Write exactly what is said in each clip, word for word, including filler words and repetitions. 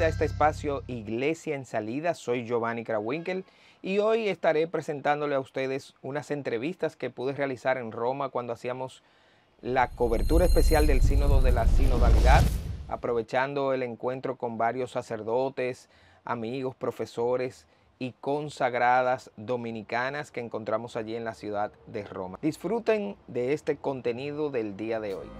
a este espacio Iglesia en Salida. Soy Giovanni Krawinkel y hoy estaré presentándole a ustedes unas entrevistas que pude realizar en Roma cuando hacíamos la cobertura especial del Sínodo de la Sinodalidad, aprovechando el encuentro con varios sacerdotes, amigos, profesores y consagradas dominicanas que encontramos allí en la ciudad de Roma. Disfruten de este contenido del día de hoy.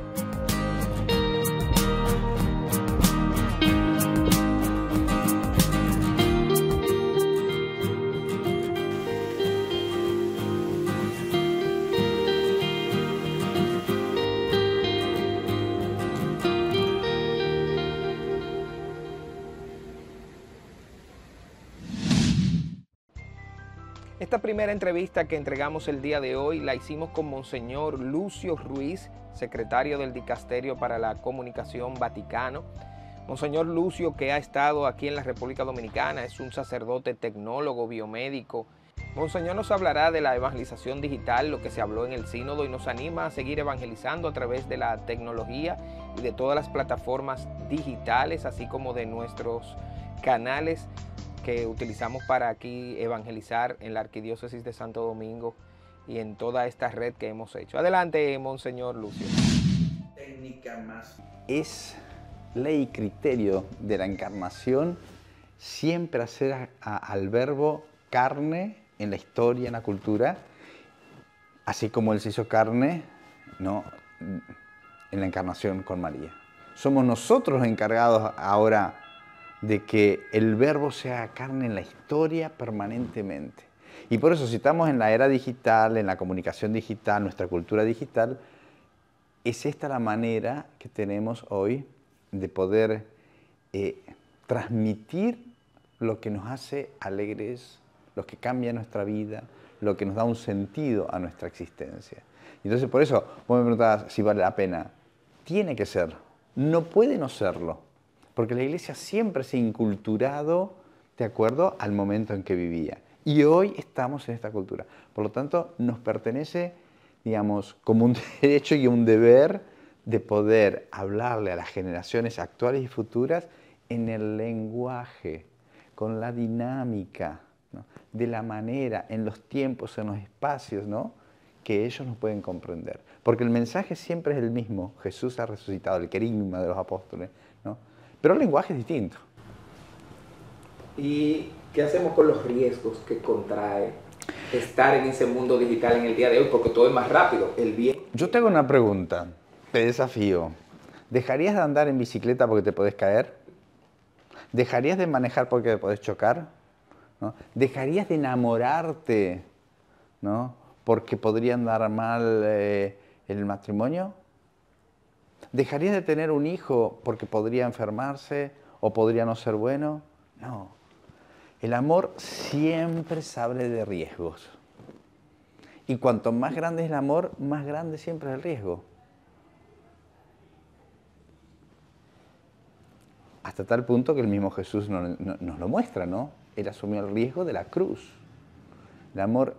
Esta primera entrevista que entregamos el día de hoy la hicimos con Monseñor Lucio Ruiz, secretario del Dicasterio para la Comunicación Vaticano. Monseñor Lucio, que ha estado aquí en la República Dominicana, es un sacerdote tecnólogo, biomédico. Monseñor nos hablará de la evangelización digital, lo que se habló en el sínodo, y nos anima a seguir evangelizando a través de la tecnología y de todas las plataformas digitales, así como de nuestros canales que utilizamos para aquí evangelizar en la Arquidiócesis de Santo Domingo y en toda esta red que hemos hecho. Adelante, Monseñor Lucio. Técnica más. Es ley y criterio de la encarnación siempre hacer a, a, al verbo carne en la historia, en la cultura, así como Él se hizo carne, ¿no?, en la encarnación con María. Somos nosotros encargados ahora de que el verbo sea carne en la historia permanentemente. Y por eso, si estamos en la era digital, en la comunicación digital, nuestra cultura digital, es esta la manera que tenemos hoy de poder eh, transmitir lo que nos hace alegres, lo que cambia nuestra vida, lo que nos da un sentido a nuestra existencia. Entonces, por eso, vos me preguntabas si vale la pena. Tiene que ser, no puede no serlo. Porque la Iglesia siempre se ha inculturado de acuerdo al momento en que vivía. Y hoy estamos en esta cultura. Por lo tanto, nos pertenece, digamos, como un derecho y un deber de poder hablarle a las generaciones actuales y futuras en el lenguaje, con la dinámica, ¿no?, de la manera, en los tiempos, en los espacios, ¿no?, que ellos nos pueden comprender. Porque el mensaje siempre es el mismo. Jesús ha resucitado, el querigma de los apóstoles, ¿no? Pero el lenguaje es distinto. ¿Y qué hacemos con los riesgos que contrae estar en ese mundo digital en el día de hoy? Porque todo es más rápido, el bien. Yo te hago una pregunta, te desafío. ¿Dejarías de andar en bicicleta porque te podés caer? ¿Dejarías de manejar porque te podés chocar? ¿No? ¿Dejarías de enamorarte, ¿no?, porque podría andar mal eh, el matrimonio? ¿Dejarías de tener un hijo porque podría enfermarse o podría no ser bueno? No. El amor siempre sabe de riesgos. Y cuanto más grande es el amor, más grande siempre es el riesgo. Hasta tal punto que el mismo Jesús nos, nos lo muestra, ¿no? Él asumió el riesgo de la cruz. El amor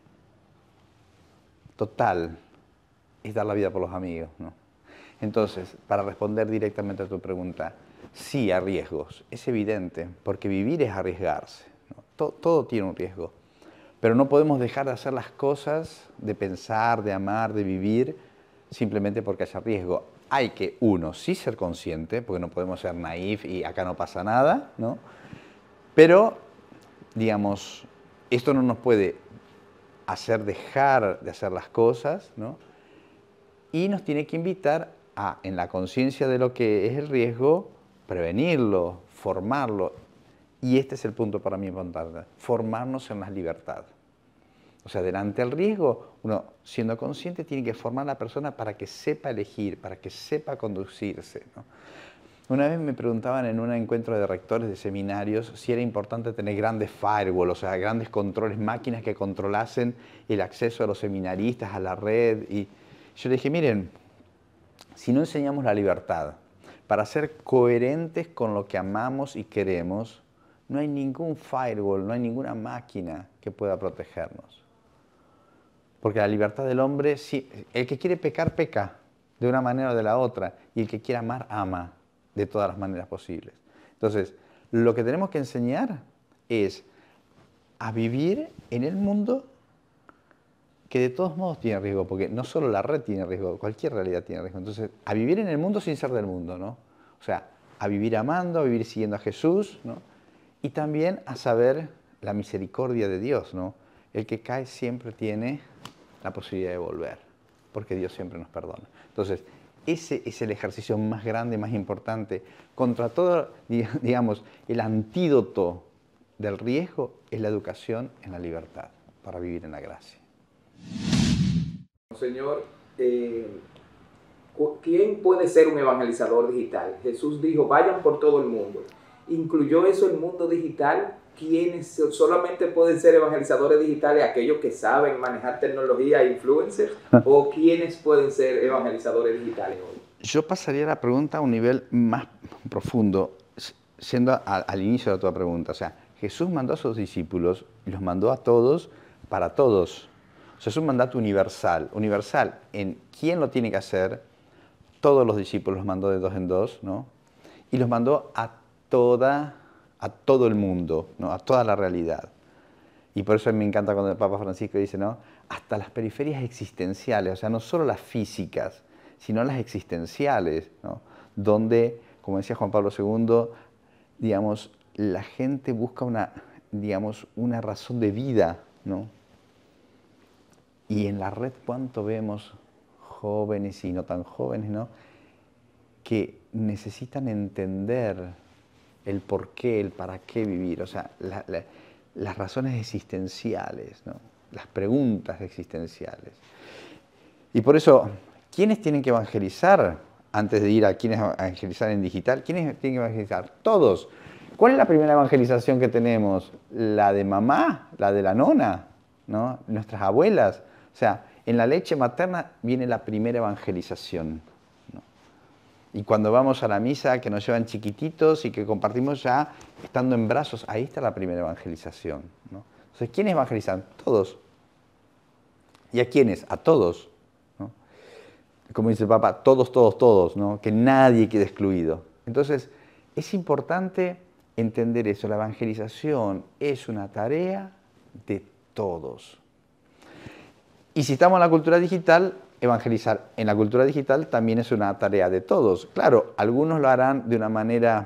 total es dar la vida por los amigos, ¿no? Entonces, para responder directamente a tu pregunta, sí, hay riesgos, es evidente, porque vivir es arriesgarse, ¿no? Todo, todo tiene un riesgo, pero no podemos dejar de hacer las cosas, de pensar, de amar, de vivir, simplemente porque haya riesgo. Hay que, uno, sí ser consciente, porque no podemos ser naif y acá no pasa nada, ¿no? Pero, digamos, esto no nos puede hacer dejar de hacer las cosas, ¿no? Y nos tiene que invitar a, en la conciencia de lo que es el riesgo, prevenirlo, formarlo. Y este es el punto para mí importante, formarnos en la libertad. O sea, delante del riesgo, uno, siendo consciente, tiene que formar a la persona para que sepa elegir, para que sepa conducirse, ¿no? Una vez me preguntaban en un encuentro de rectores de seminarios si era importante tener grandes firewalls, o sea, grandes controles, máquinas que controlasen el acceso a los seminaristas, a la red. Y yo le dije, miren, si no enseñamos la libertad para ser coherentes con lo que amamos y queremos, no hay ningún firewall, no hay ninguna máquina que pueda protegernos. Porque la libertad del hombre, el que quiere pecar, peca de una manera o de la otra, y el que quiere amar, ama de todas las maneras posibles. Entonces, lo que tenemos que enseñar es a vivir en el mundo que de todos modos tiene riesgo, porque no solo la red tiene riesgo, cualquier realidad tiene riesgo. Entonces, a vivir en el mundo sin ser del mundo, ¿no? O sea, a vivir amando, a vivir siguiendo a Jesús, ¿no? Y también a saber la misericordia de Dios, ¿no? El que cae siempre tiene la posibilidad de volver, porque Dios siempre nos perdona. Entonces, ese es el ejercicio más grande, más importante. Contra todo, digamos, el antídoto del riesgo es la educación en la libertad, para vivir en la gracia. Señor, eh, ¿quién puede ser un evangelizador digital? Jesús dijo, vayan por todo el mundo. ¿Incluyó eso el mundo digital? ¿Quiénes solamente pueden ser evangelizadores digitales? ¿Aquellos que saben manejar tecnología e influencers? ¿O quiénes pueden ser evangelizadores digitales hoy? Yo pasaría la pregunta a un nivel más profundo, siendo a, al inicio de tu pregunta. O sea, Jesús mandó a sus discípulos y los mandó a todos para todos. O sea, es un mandato universal. Universal en quién lo tiene que hacer. Todos los discípulos los mandó de dos en dos, ¿no? Y los mandó a toda, a todo el mundo, ¿no? A toda la realidad. Y por eso me encanta cuando el Papa Francisco dice, ¿no? Hasta las periferias existenciales, o sea, no solo las físicas, sino las existenciales, ¿no? Donde, como decía Juan Pablo segundo, digamos, la gente busca una, digamos, una razón de vida, ¿no? Y en la red, ¿cuánto vemos jóvenes y no tan jóvenes, ¿no? Que necesitan entender el por qué, el para qué vivir, o sea, la, la, las razones existenciales, ¿no? Las preguntas existenciales. Y por eso, ¿quiénes tienen que evangelizar antes de ir a quiénes evangelizar en digital? ¿Quiénes tienen que evangelizar? Todos. ¿Cuál es la primera evangelización que tenemos? ¿La de mamá? ¿La de la nona? ¿No? Nuestras abuelas. O sea, en la leche materna viene la primera evangelización, ¿no? Y cuando vamos a la misa, que nos llevan chiquititos y que compartimos ya estando en brazos, ahí está la primera evangelización, ¿no? Entonces, ¿quiénes evangelizan? Todos. ¿Y a quiénes? A todos, ¿no? Como dice el Papa, todos, todos, todos, ¿no? Que nadie quede excluido. Entonces, es importante entender eso. La evangelización es una tarea de todos. Y si estamos en la cultura digital, evangelizar en la cultura digital también es una tarea de todos. Claro, algunos lo harán de una manera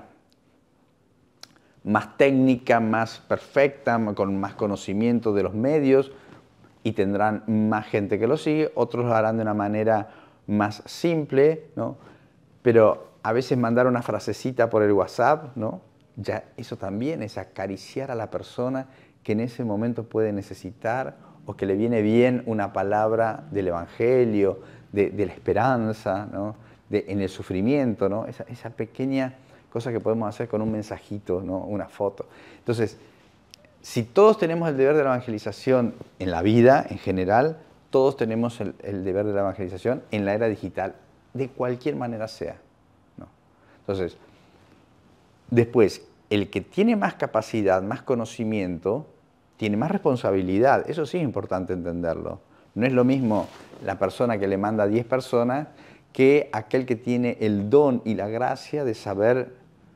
más técnica, más perfecta, con más conocimiento de los medios y tendrán más gente que lo sigue. Otros lo harán de una manera más simple, ¿no? Pero a veces mandar una frasecita por el WhatsApp, ¿no? Ya eso también es acariciar a la persona que en ese momento puede necesitar o que le viene bien una palabra del Evangelio, de, de la esperanza, ¿no? De, en el sufrimiento, ¿no? Esa, esa pequeña cosa que podemos hacer con un mensajito, ¿no? Una foto. Entonces, si todos tenemos el deber de la evangelización en la vida, en general, todos tenemos el, el deber de la evangelización en la era digital, de cualquier manera sea, ¿no? Entonces, después, el que tiene más capacidad, más conocimiento, tiene más responsabilidad. Eso sí es importante entenderlo. No es lo mismo la persona que le manda a diez personas que aquel que tiene el don y la gracia de saber,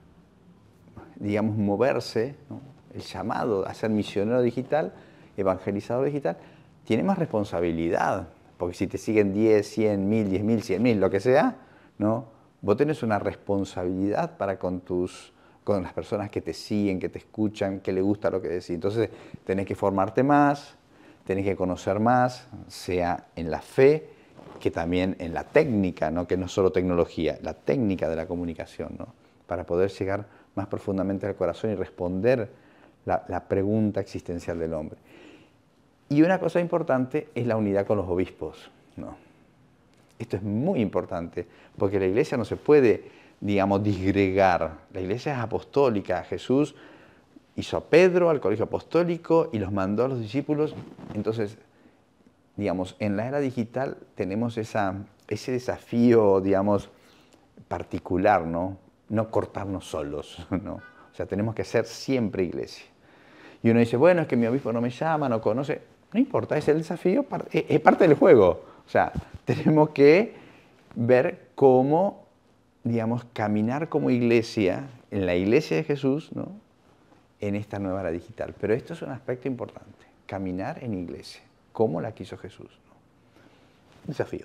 digamos, moverse, ¿no? El llamado a ser misionero digital, evangelizador digital, tiene más responsabilidad. Porque si te siguen diez, cien, mil, diez mil, cien mil, lo que sea, ¿no? Vos tenés una responsabilidad para con tus... con las personas que te siguen, que te escuchan, que les gusta lo que decís. Entonces, tenés que formarte más, tenés que conocer más, sea en la fe, que también en la técnica, ¿no? Que no es solo tecnología, la técnica de la comunicación, ¿no? Para poder llegar más profundamente al corazón y responder la, la pregunta existencial del hombre. Y una cosa importante es la unidad con los obispos, ¿no? Esto es muy importante, porque la Iglesia no se puede, digamos, disgregar. La Iglesia es apostólica. Jesús hizo a Pedro al colegio apostólico y los mandó a los discípulos. Entonces, digamos, en la era digital tenemos esa, ese desafío, digamos, particular, ¿no? No cortarnos solos, ¿no? O sea, tenemos que ser siempre Iglesia. Y uno dice, bueno, es que mi obispo no me llama, no conoce. No importa, es el desafío, es parte del juego. O sea, tenemos que ver cómo digamos, caminar como iglesia, en la iglesia de Jesús, ¿no?, en esta nueva era digital. Pero esto es un aspecto importante, caminar en iglesia, como la quiso Jesús, ¿no? Desafío.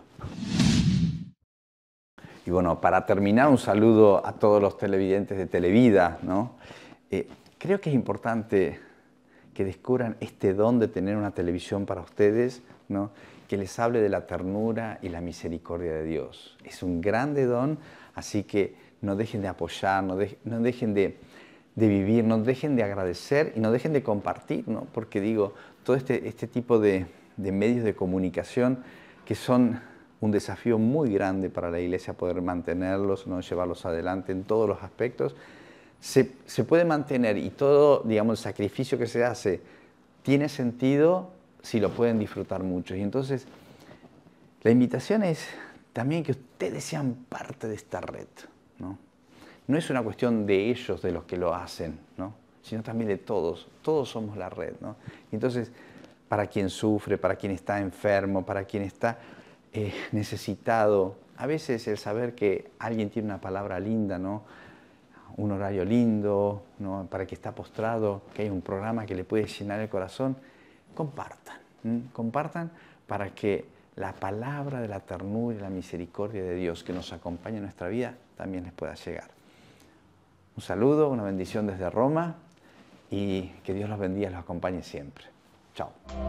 Y bueno, para terminar, un saludo a todos los televidentes de Televida, ¿no? Eh, creo que es importante que descubran este don de tener una televisión para ustedes, ¿no?, que les hable de la ternura y la misericordia de Dios. Es un grande don, así que no dejen de apoyar, no, de, no dejen de, de vivir, no dejen de agradecer y no dejen de compartir, ¿no? Porque digo, todo este, este tipo de, de medios de comunicación que son un desafío muy grande para la iglesia poder mantenerlos, ¿no?, llevarlos adelante en todos los aspectos, se, se puede mantener y todo, digamos, el sacrificio que se hace tiene sentido si lo pueden disfrutar mucho. Y entonces, la invitación es también que ustedes sean parte de esta red, ¿no? No es una cuestión de ellos, de los que lo hacen, ¿no?, sino también de todos. Todos somos la red, ¿no? Y entonces, para quien sufre, para quien está enfermo, para quien está eh, necesitado, a veces el saber que alguien tiene una palabra linda, ¿no?, un horario lindo, ¿no?, para que está postrado, que hay un programa que le puede llenar el corazón, compartan, ¿m? compartan para que la palabra de la ternura y la misericordia de Dios que nos acompaña en nuestra vida también les pueda llegar. Un saludo, una bendición desde Roma y que Dios los bendiga y los acompañe siempre. Chao.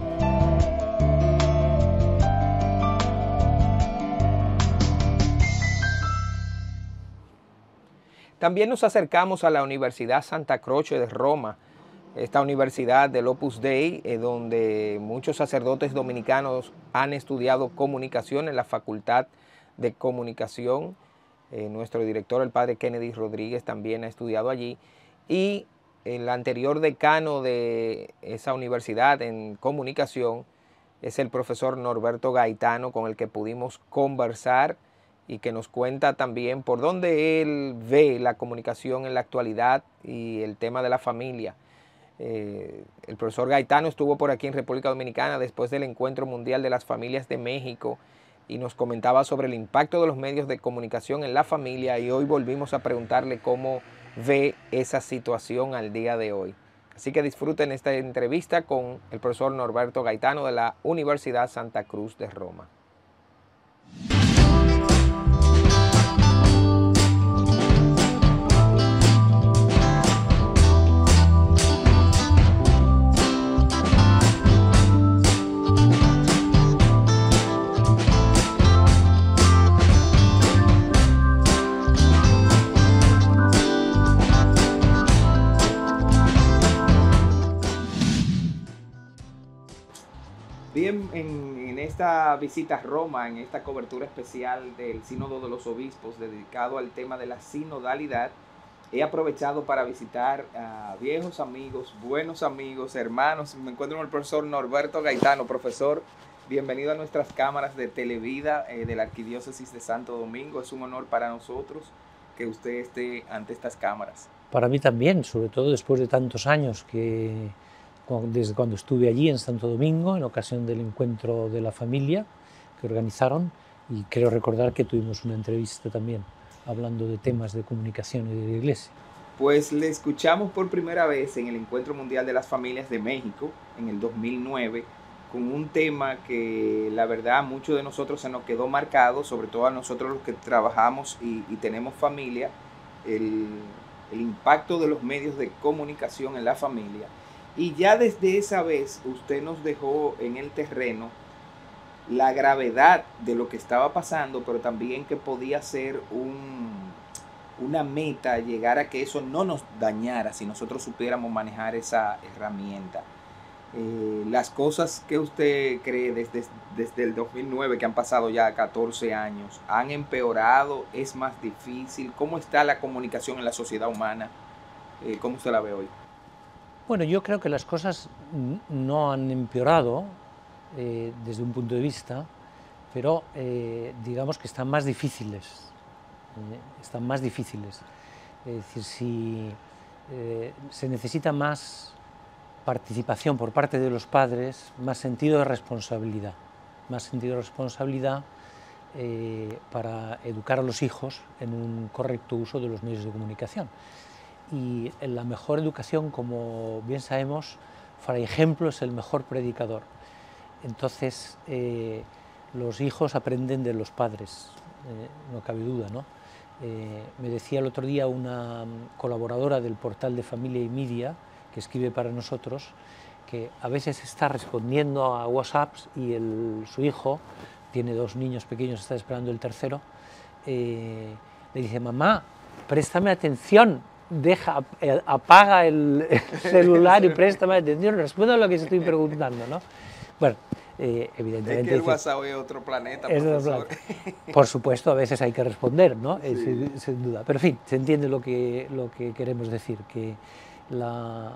También nos acercamos a la Universidad Santa Croce de Roma, esta universidad del Opus Dei, eh, donde muchos sacerdotes dominicanos han estudiado comunicación en la Facultad de Comunicación. Eh, nuestro director, el padre Kennedy Rodríguez, también ha estudiado allí. Y el anterior decano de esa universidad en comunicación es el profesor Norberto Gaetano, con el que pudimos conversar y que nos cuenta también por dónde él ve la comunicación en la actualidad y el tema de la familia. Eh, el profesor Gaetano estuvo por aquí en República Dominicana después del Encuentro Mundial de las Familias de México y nos comentaba sobre el impacto de los medios de comunicación en la familia, y hoy volvimos a preguntarle cómo ve esa situación al día de hoy. Así que disfruten esta entrevista con el profesor Norberto Gaetano de la Universidad Santa Cruz de Roma. Bien, en, en esta visita a Roma, en esta cobertura especial del Sínodo de los Obispos dedicado al tema de la sinodalidad, he aprovechado para visitar a viejos amigos, buenos amigos, hermanos. Me encuentro con el profesor Norberto Gaetano. Profesor, bienvenido a nuestras cámaras de Televida eh, de la Arquidiócesis de Santo Domingo. Es un honor para nosotros que usted esté ante estas cámaras. Para mí también, sobre todo después de tantos años que... desde cuando estuve allí en Santo Domingo, en ocasión del encuentro de la familia que organizaron, y creo recordar que tuvimos una entrevista también hablando de temas de comunicación y de la Iglesia. Pues le escuchamos por primera vez en el Encuentro Mundial de las Familias de México, en el dos mil nueve, con un tema que la verdad a muchos de nosotros se nos quedó marcado, sobre todo a nosotros los que trabajamos y, y tenemos familia, el, el impacto de los medios de comunicación en la familia. Y ya desde esa vez usted nos dejó en el terreno la gravedad de lo que estaba pasando, pero también que podía ser un, una meta, llegar a que eso no nos dañara si nosotros supiéramos manejar esa herramienta. Eh, las cosas que usted cree desde, desde el dos mil nueve, que han pasado ya catorce años, ¿han empeorado? ¿Es más difícil? ¿Cómo está la comunicación en la sociedad humana? Eh, ¿Cómo usted la ve hoy? Bueno, yo creo que las cosas no han empeorado eh, desde un punto de vista, pero eh, digamos que están más difíciles, eh, están más difíciles. Es decir, si eh, se necesita más participación por parte de los padres, más sentido de responsabilidad, más sentido de responsabilidad eh, para educar a los hijos en un correcto uso de los medios de comunicación. Y en la mejor educación, como bien sabemos, Fray Ejemplo es el mejor predicador. Entonces, eh, los hijos aprenden de los padres, eh, no cabe duda, ¿no? Eh, me decía el otro día una colaboradora del portal de Familia y Media, que escribe para nosotros, que a veces está respondiendo a WhatsApps y el, su hijo, tiene dos niños pequeños, está esperando el tercero, eh, le dice: mamá, préstame atención, deja, eh, apaga el, el celular y préstame atención, responde a lo que estoy preguntando, ¿no? Bueno, eh, evidentemente... Es que el WhatsApp es otro planeta, es profesor. Otro planeta. Por supuesto, a veces hay que responder, ¿no? Sí. Eh, sin, sin duda. Pero en fin, se entiende lo que, lo que queremos decir, que la,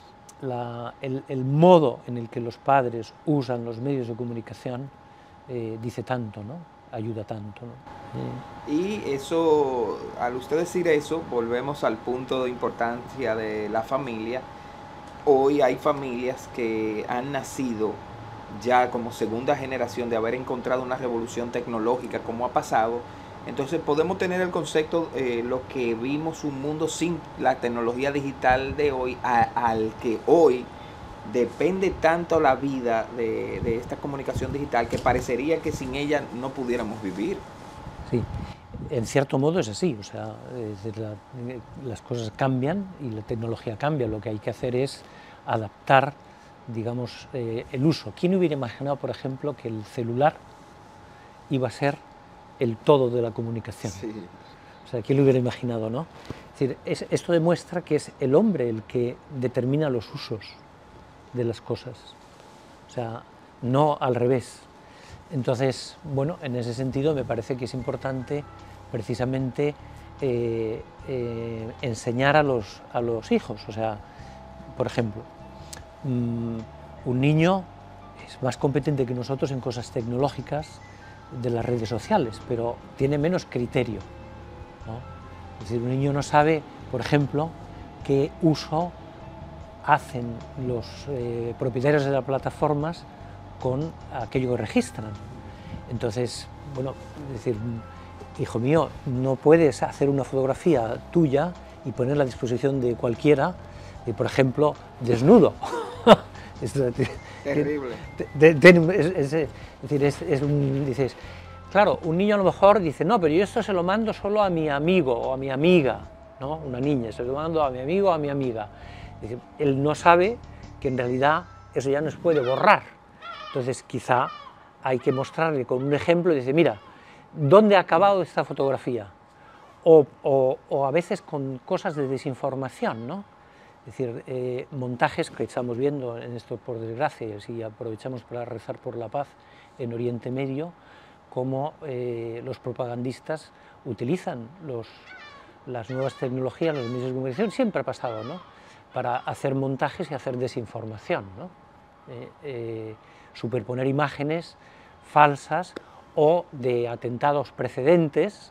la, el, el modo en el que los padres usan los medios de comunicación eh, dice tanto, ¿no? Ayuda tanto, ¿no? Eh. Y eso, al usted decir eso, volvemos al punto de importancia de la familia. Hoy hay familias que han nacido ya como segunda generación de haber encontrado una revolución tecnológica, como ha pasado. Entonces podemos tener el concepto, eh, lo que vimos un mundo sin la tecnología digital de hoy, a, al que hoy depende tanto la vida de, de esta comunicación digital, que parecería que sin ella no pudiéramos vivir. Sí, en cierto modo es así, o sea, es la, las cosas cambian y la tecnología cambia, lo que hay que hacer es adaptar, digamos, eh, el uso. ¿Quién hubiera imaginado, por ejemplo, que el celular iba a ser el todo de la comunicación? Sí. O sea, ¿quién lo hubiera imaginado, no? Es decir, es, esto demuestra que es el hombre el que determina los usos de las cosas, o sea, no al revés. Entonces, bueno, en ese sentido me parece que es importante precisamente eh, eh, enseñar a los, a los hijos, o sea, por ejemplo, mmm, un niño es más competente que nosotros en cosas tecnológicas de las redes sociales, pero tiene menos criterio, ¿no? Es decir, un niño no sabe, por ejemplo, qué uso hacen los eh, propietarios de las plataformas con aquello que registran. Entonces, bueno, es decir, hijo mío, no puedes hacer una fotografía tuya y ponerla a disposición de cualquiera, y, por ejemplo, desnudo. Es terrible. Es, es, es decir, es, es un, dices, claro, un niño a lo mejor dice: no, pero yo esto se lo mando solo a mi amigo o a mi amiga, ¿no? Una niña, se lo mando a mi amigo o a mi amiga. Es decir, él no sabe que en realidad eso ya no se puede borrar. Entonces, quizá hay que mostrarle con un ejemplo y decir: mira, ¿dónde ha acabado esta fotografía? O, o, o a veces con cosas de desinformación, ¿no? Es decir, eh, montajes que estamos viendo en esto, por desgracia, y aprovechamos para rezar por la paz en Oriente Medio, cómo eh, los propagandistas utilizan los, las nuevas tecnologías, los medios de comunicación, siempre ha pasado, ¿no?, para hacer montajes y hacer desinformación, ¿no? Eh, eh, superponer imágenes falsas o de atentados precedentes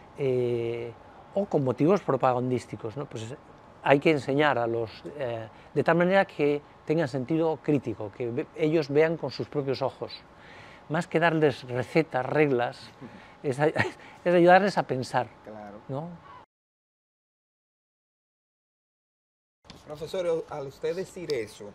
eh, o con motivos propagandísticos, ¿no? Pues hay que enseñar a los, eh, de tal manera que tengan sentido crítico, que ve, ellos vean con sus propios ojos. Más que darles recetas, reglas, es, es ayudarles a pensar, Claro. ¿no? Profesor, al usted decir eso,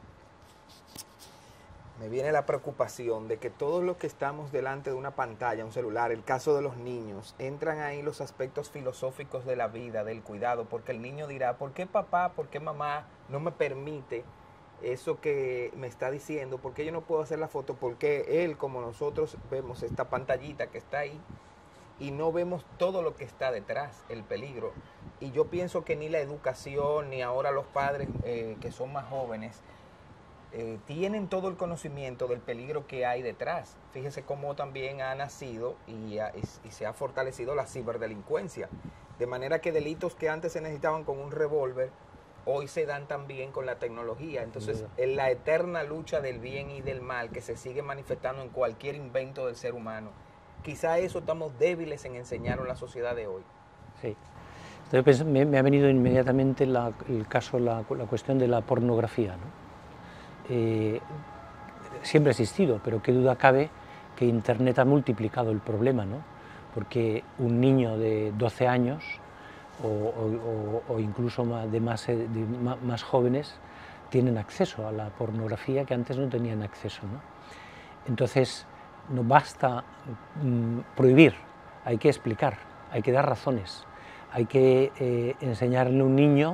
me viene la preocupación de que todos los que estamos delante de una pantalla, un celular, el caso de los niños, entran ahí los aspectos filosóficos de la vida, del cuidado, porque el niño dirá: ¿por qué papá, por qué mamá no me permite eso que me está diciendo? ¿Por qué yo no puedo hacer la foto? Porque él, como nosotros, vemos esta pantallita que está ahí y no vemos todo lo que está detrás, el peligro. Y yo pienso que ni la educación, ni ahora los padres eh, que son más jóvenes, eh, tienen todo el conocimiento del peligro que hay detrás. Fíjese cómo también ha nacido y, ha, y, y se ha fortalecido la ciberdelincuencia. De manera que delitos que antes se necesitaban con un revólver, hoy se dan también con la tecnología. Entonces, en la eterna lucha del bien y del mal que se sigue manifestando en cualquier invento del ser humano, quizá eso estamos débiles en enseñarlo a la sociedad de hoy. Sí. Entonces, me, me ha venido inmediatamente la, el caso, la, la cuestión de la pornografía, ¿no? Eh, siempre ha existido, pero qué duda cabe que Internet ha multiplicado el problema, ¿no? porque un niño de doce años o, o, o incluso más, de, más, de más jóvenes tienen acceso a la pornografía que antes no tenían acceso, ¿no? Entonces, no basta mm, prohibir, hay que explicar, hay que dar razones, hay que eh, enseñarle a un niño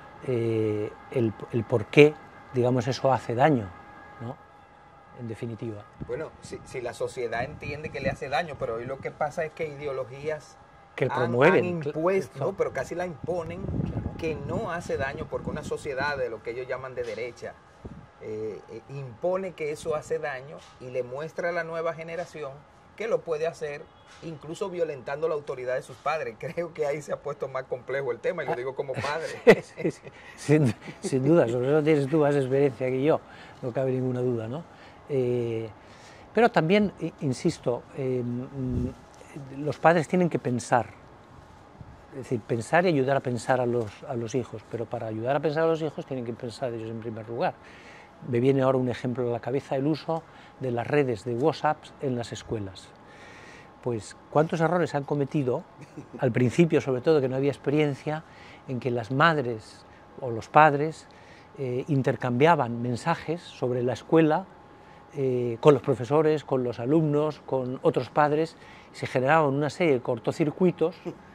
eh, el, el por qué, digamos, eso hace daño, ¿no? En definitiva. Bueno, si, si la sociedad entiende que le hace daño, pero hoy lo que pasa es que ideologías que han, promueven, han impuesto, claro. ¿no? Pero casi la imponen, claro, que no hace daño, porque una sociedad de lo que ellos llaman de derecha eh, eh, impone que eso hace daño y le muestra a la nueva generación que lo puede hacer, incluso violentando la autoridad de sus padres. Creo que ahí se ha puesto más complejo el tema, y lo digo como padre. Sí, sí, sin, sin duda, sobre eso tienes tú más experiencia que yo, no cabe ninguna duda, ¿no? Eh, pero también, insisto, eh, los padres tienen que pensar, es decir, pensar y ayudar a pensar a los, a los hijos, pero para ayudar a pensar a los hijos tienen que pensar ellos en primer lugar. Me viene ahora un ejemplo a la cabeza, el uso de las redes de WhatsApp en las escuelas. Pues, ¿cuántos errores han cometido, al principio sobre todo, que no había experiencia, en que las madres o los padres eh, intercambiaban mensajes sobre la escuela eh, con los profesores, con los alumnos, con otros padres, y se generaban una serie de cortocircuitos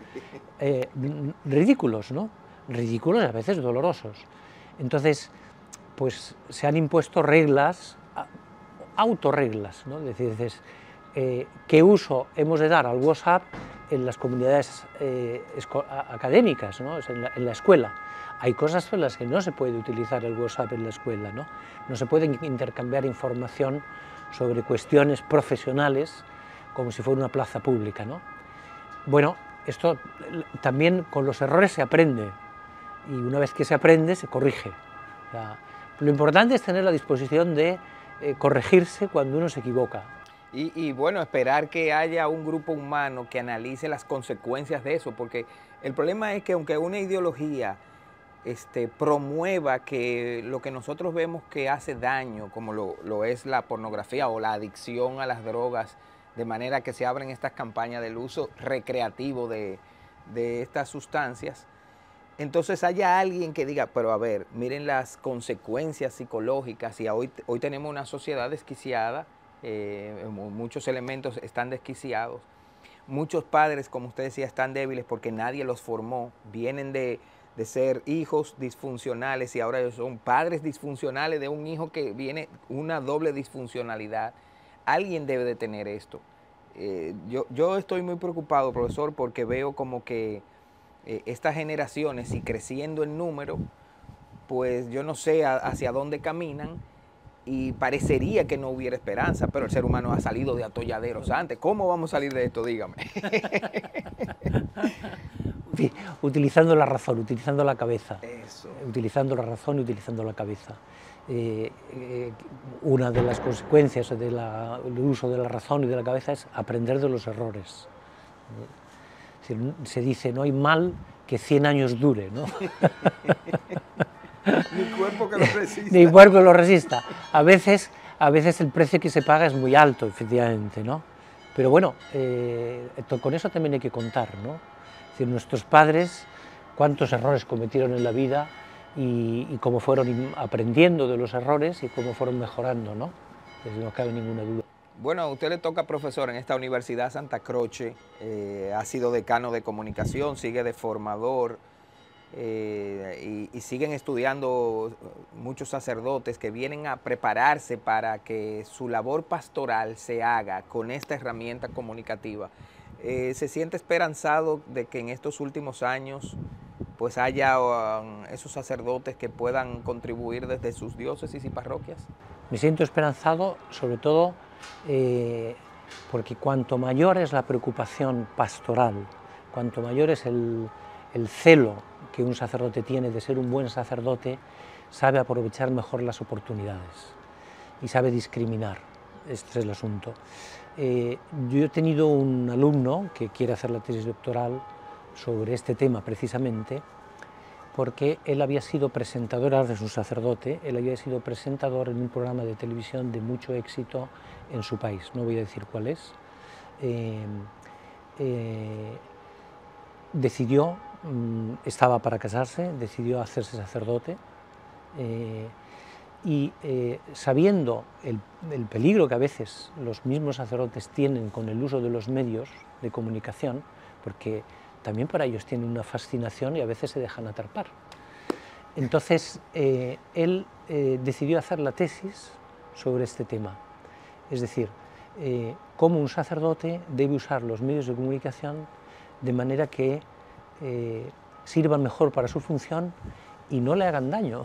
eh, ridículos, ¿no? Ridículos y a veces dolorosos. Entonces, pues se han impuesto reglas, autorreglas, ¿no? Es decir, eh, ¿qué uso hemos de dar al WhatsApp en las comunidades eh, académicas, ¿no? En la, en la escuela? Hay cosas en las que no se puede utilizar el WhatsApp en la escuela, ¿no? No se puede intercambiar información sobre cuestiones profesionales como si fuera una plaza pública, ¿no? Bueno, esto también con los errores se aprende, y una vez que se aprende se corrige. O sea, lo importante es tener la disposición de eh, corregirse cuando uno se equivoca. Y, y bueno, esperar que haya un grupo humano que analice las consecuencias de eso, porque el problema es que aunque una ideología este, promueva que lo que nosotros vemos que hace daño, como lo, lo es la pornografía o la adicción a las drogas, de manera que se abren estas campañas del uso recreativo de, de estas sustancias, entonces haya alguien que diga, pero a ver, miren las consecuencias psicológicas, y hoy, hoy tenemos una sociedad desquiciada, eh, muchos elementos están desquiciados, muchos padres, como usted decía, están débiles porque nadie los formó, vienen de, de ser hijos disfuncionales y ahora ellos son padres disfuncionales de un hijo que viene una doble disfuncionalidad. Alguien debe de tener esto. Eh, yo, yo estoy muy preocupado, profesor, porque veo como que eh, estas generaciones, y creciendo en número, pues yo no sé a, hacia dónde caminan, y parecería que no hubiera esperanza, pero el ser humano ha salido de atolladeros antes. ¿Cómo vamos a salir de esto? Dígame. Utilizando la razón, utilizando la cabeza. Eso. Utilizando la razón y utilizando la cabeza. Eh, eh, una de las consecuencias de la, del uso de la razón y de la cabeza es aprender de los errores. Eh, se dice, no hay mal que cien años dure, ¿no? Ni cuerpo que lo resista. Ni cuerpo que lo resista. A veces, a veces el precio que se paga es muy alto, efectivamente, ¿no? Pero bueno, eh, con eso también hay que contar, ¿no? Es decir, nuestros padres, cuántos errores cometieron en la vida, y, y cómo fueron aprendiendo de los errores y cómo fueron mejorando, ¿no? Pues no cabe ninguna duda. Bueno, a usted le toca profesor en esta Universidad Santa Croce, eh, ha sido decano de comunicación, sigue de formador, eh, y, y siguen estudiando muchos sacerdotes que vienen a prepararse para que su labor pastoral se haga con esta herramienta comunicativa. Eh, ¿Se siente esperanzado de que en estos últimos años pues haya um, esos sacerdotes que puedan contribuir desde sus diócesis y parroquias? Me siento esperanzado, sobre todo eh, porque cuanto mayor es la preocupación pastoral, cuanto mayor es el, el celo que un sacerdote tiene de ser un buen sacerdote, sabe aprovechar mejor las oportunidades y sabe discriminar. Este es el asunto. Eh, yo he tenido un alumno que quiere hacer la tesis doctoral sobre este tema precisamente, porque él había sido presentador, ahora es un sacerdote, él había sido presentador en un programa de televisión de mucho éxito en su país, no voy a decir cuál es, eh, eh, decidió, mmm, estaba para casarse, decidió hacerse sacerdote, eh, y eh, sabiendo el, el peligro que a veces los mismos sacerdotes tienen con el uso de los medios de comunicación, porque también para ellos tienen una fascinación y a veces se dejan atrapar. Entonces, eh, él eh, decidió hacer la tesis sobre este tema, es decir, eh, cómo un sacerdote debe usar los medios de comunicación de manera que eh, sirvan mejor para su función y no le hagan daño.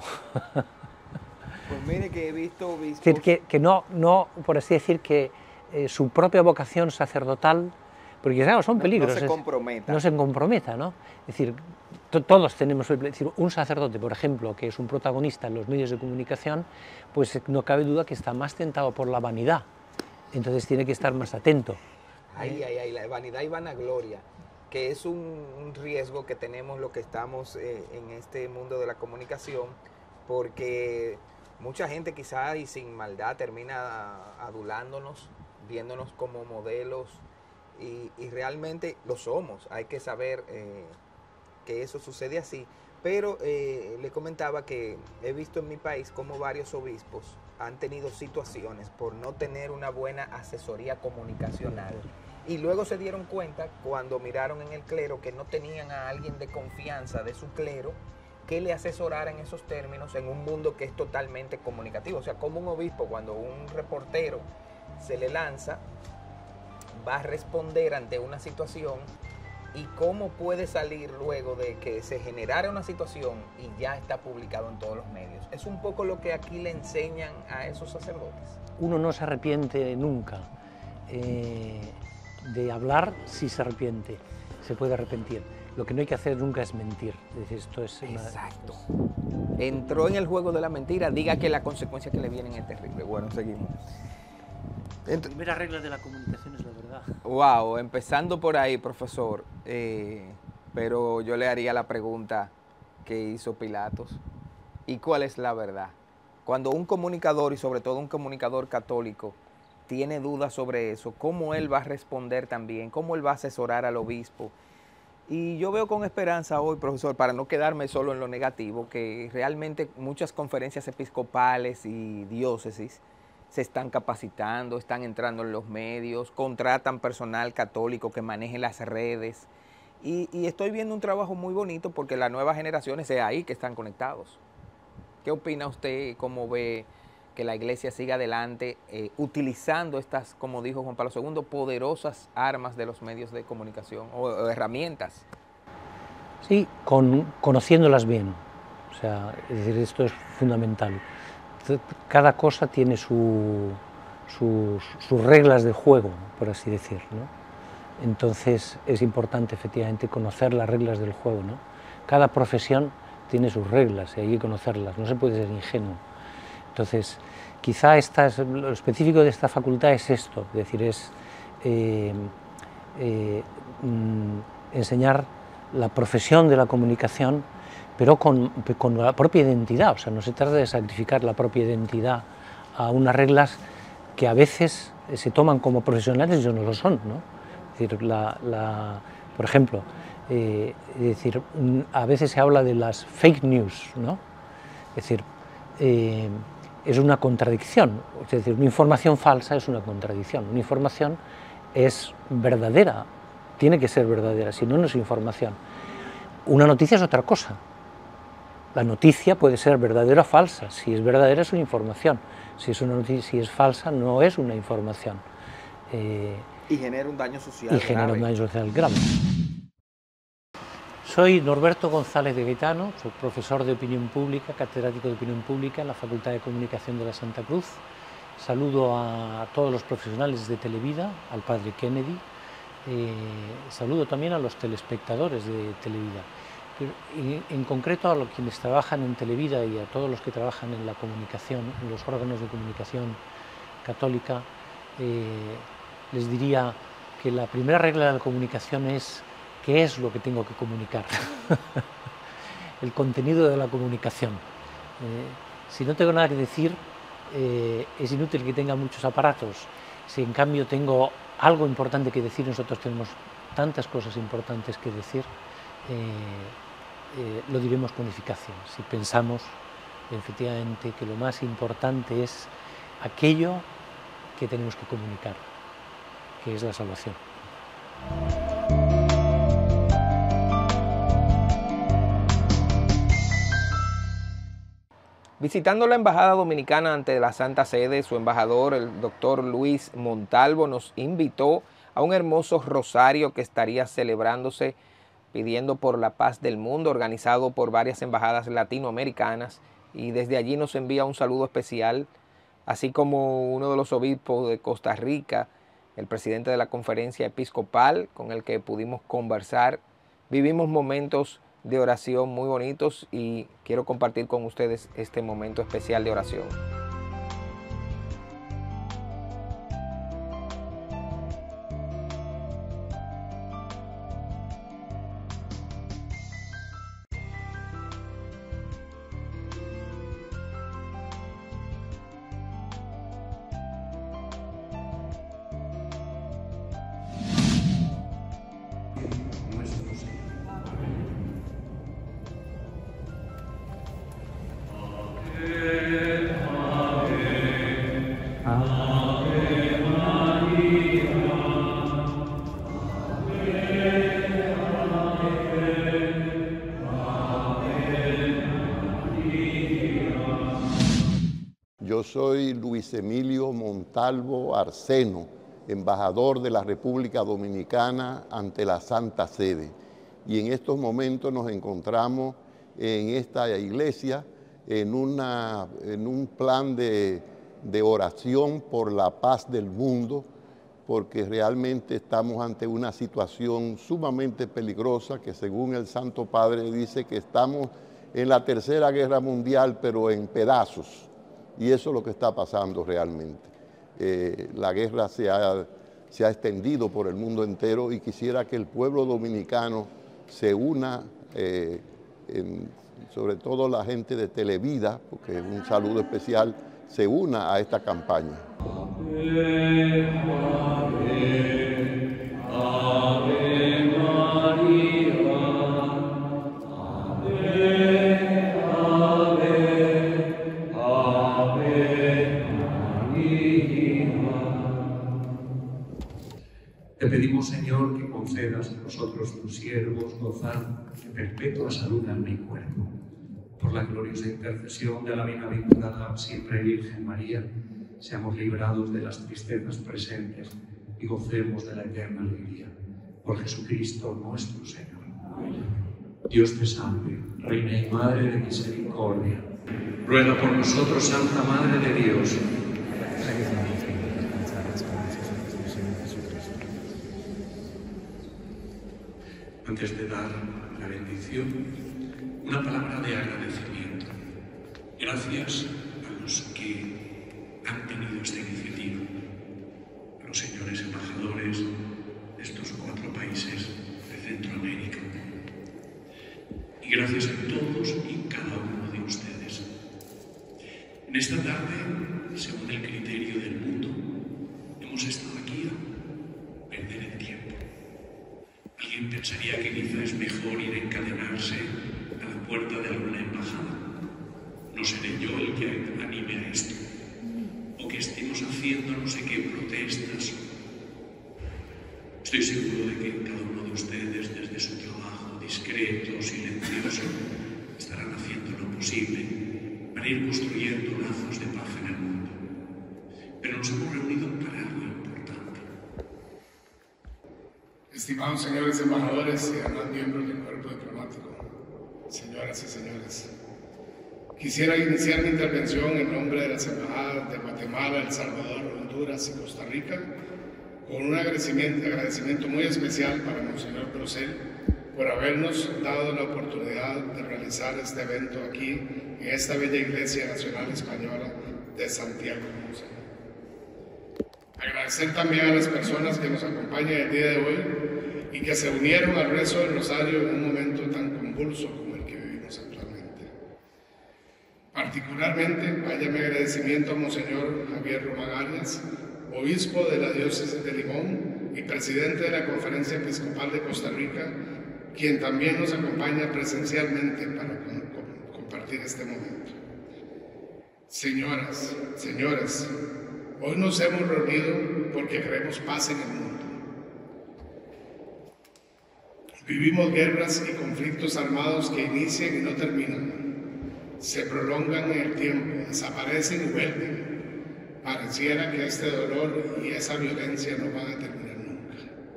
Pues mire que he visto obispos... Es decir, que, que no, no, por así decir, que eh, su propia vocación sacerdotal, porque claro, son peligros. No, no se es, comprometa. No se comprometa, ¿no? Es decir, to, todos tenemos, es decir, un sacerdote, por ejemplo, que es un protagonista en los medios de comunicación, pues no cabe duda que está más tentado por la vanidad, entonces tiene que estar más atento. Ay, ay, ay, la vanidad y vanagloria, que es un, un riesgo que tenemos los que estamos eh, en este mundo de la comunicación, porque mucha gente quizás y sin maldad termina adulándonos, viéndonos como modelos, y, y realmente lo somos. Hay que saber eh, que eso sucede así. Pero eh, le comentaba que he visto en mi país como varios obispos han tenido situaciones por no tener una buena asesoría comunicacional. Y luego se dieron cuenta cuando miraron en el clero que no tenían a alguien de confianza de su clero que le asesorara en esos términos en un mundo que es totalmente comunicativo. O sea, como un obispo, cuando un reportero se le lanza, va a responder ante una situación, y cómo puede salir luego de que se generara una situación y ya está publicado en todos los medios. Es un poco lo que aquí le enseñan a esos sacerdotes. Uno no se arrepiente nunca eh, de hablar, si se arrepiente, se puede arrepentir. Lo que no hay que hacer nunca es mentir. Es decir, esto es una... Exacto. Entró en el juego de la mentira, diga que la consecuencia que le vienen es terrible. Bueno, seguimos. La primera regla de la comunicación es la verdad. Wow, empezando por ahí, profesor, eh, pero yo le haría la pregunta que hizo Pilatos. ¿Y cuál es la verdad? Cuando un comunicador, y sobre todo un comunicador católico, tiene dudas sobre eso, ¿cómo él va a responder también? ¿Cómo él va a asesorar al obispo? Y yo veo con esperanza hoy, profesor, para no quedarme solo en lo negativo, que realmente muchas conferencias episcopales y diócesis se están capacitando, están entrando en los medios, contratan personal católico que maneje las redes. Y, y estoy viendo un trabajo muy bonito porque las nuevas generaciones es ahí que están conectados. ¿Qué opina usted? ¿Cómo ve que la iglesia siga adelante eh, utilizando estas, como dijo Juan Pablo segundo, poderosas armas de los medios de comunicación o, o herramientas? Sí, con, conociéndolas bien. O sea, es decir, esto es fundamental. Cada cosa tiene su, sus, sus reglas de juego, por así decir, ¿no? Entonces es importante efectivamente conocer las reglas del juego, ¿no? Cada profesión tiene sus reglas y hay que conocerlas, no se puede ser ingenuo. Entonces, quizá esta es, lo específico de esta facultad es esto, es decir, es eh, eh, mm, enseñar la profesión de la comunicación, pero con, con la propia identidad. O sea, no se trata de sacrificar la propia identidad a unas reglas que a veces se toman como profesionales y no lo son, ¿no? Es decir, la, la, por ejemplo, eh, es decir, a veces se habla de las fake news, ¿no? Es decir, eh, es una contradicción, es decir, una información falsa es una contradicción, una información es verdadera, tiene que ser verdadera, si no, no es información. Una noticia es otra cosa. La noticia puede ser verdadera o falsa. Si es verdadera es una información. Si es una noticia, si es falsa no es una información. Eh, y genera un daño social Y genera grave. un daño social grave. Soy Norberto González de Gaetano, soy profesor de opinión pública, catedrático de opinión pública en la Facultad de Comunicación de la Santa Cruz. Saludo a todos los profesionales de Televida, al padre Kennedy. Eh, saludo también a los telespectadores de Televida. En, en concreto a los quienes trabajan en Televida y a todos los que trabajan en la comunicación, en los órganos de comunicación católica, eh, les diría que la primera regla de la comunicación es qué es lo que tengo que comunicar, el contenido de la comunicación. Eh, si no tengo nada que decir, eh, es inútil que tenga muchos aparatos. Si en cambio tengo algo importante que decir, nosotros tenemos tantas cosas importantes que decir, eh, eh, lo diremos con eficacia, si pensamos efectivamente que lo más importante es aquello que tenemos que comunicar, que es la salvación. Visitando la Embajada Dominicana ante la Santa Sede, su embajador, el doctor Luis Montalvo, nos invitó a un hermoso rosario que estaría celebrándose pidiendo por la paz del mundo, organizado por varias embajadas latinoamericanas, y desde allí nos envía un saludo especial, así como uno de los obispos de Costa Rica, el presidente de la conferencia episcopal con el que pudimos conversar. Vivimos momentos de oración muy bonitos y quiero compartir con ustedes este momento especial de oración. Yo soy Luis Emilio Montalvo Arseno, embajador de la República Dominicana ante la Santa Sede. Y en estos momentos nos encontramos en esta iglesia en, una, en un plan de, de oración por la paz del mundo, porque realmente estamos ante una situación sumamente peligrosa que, según el Santo Padre, dice que estamos en la Tercera Guerra Mundial, pero en pedazos. Y eso es lo que está pasando realmente. Eh, la guerra se ha, se ha extendido por el mundo entero y quisiera que el pueblo dominicano se una, eh, en, sobre todo la gente de Televida, porque es un saludo especial, se una a esta campaña. Ave, ave, Ave María, ave. Te pedimos, Señor, que concedas a nosotros, tus siervos, gozar de perpetua salud alma y cuerpo. Por la gloriosa intercesión de la bienaventurada siempre Virgen María, seamos librados de las tristezas presentes y gocemos de la eterna alegría. Por Jesucristo nuestro Señor. Dios te salve, Reina y Madre de misericordia. Ruega por nosotros, Santa Madre de Dios. Antes de dar la bendición, una palabra de agradecimiento. Gracias a los que han tenido esta iniciativa, a los señores embajadores de estos cuatro países de Centroamérica. Y gracias a todos y cada uno de ustedes. En esta tarde, según el criterio del mundo, hemos estado aquí a perder el tiempo. Alguien pensaría que quizá es mejor ir a encadenarse a la puerta de alguna embajada. No seré yo el que anime a esto. O que estemos haciendo no sé qué protestas. Estoy seguro de que cada uno de ustedes, desde su trabajo discreto, silencioso, estarán haciendo lo posible para ir construyendo lazos de paz en el mundo. Pero nos hemos reunido para algo importante. Estimados señores embajadores y demás miembros del cuerpo diplomático, señoras y señores, quisiera iniciar mi intervención en nombre de las embajadas de Guatemala, El Salvador, Honduras y Costa Rica, con un agradecimiento, agradecimiento muy especial para Monseñor Procel por habernos dado la oportunidad de realizar este evento aquí, en esta bella Iglesia Nacional Española de Santiago. Agradecer también a las personas que nos acompañan el día de hoy y que se unieron al rezo del rosario en un momento tan convulso como el que vivimos actualmente. Particularmente, vaya mi agradecimiento a Monseñor Javier Román Arias, obispo de la diócesis de Limón, y presidente de la Conferencia Episcopal de Costa Rica, quien también nos acompaña presencialmente para compartir este momento. Señoras, señores, hoy nos hemos reunido porque queremos paz en el mundo. Vivimos guerras y conflictos armados que inician y no terminan. Se prolongan en el tiempo, desaparecen y vuelven. Pareciera que este dolor y esa violencia no van a terminar nunca.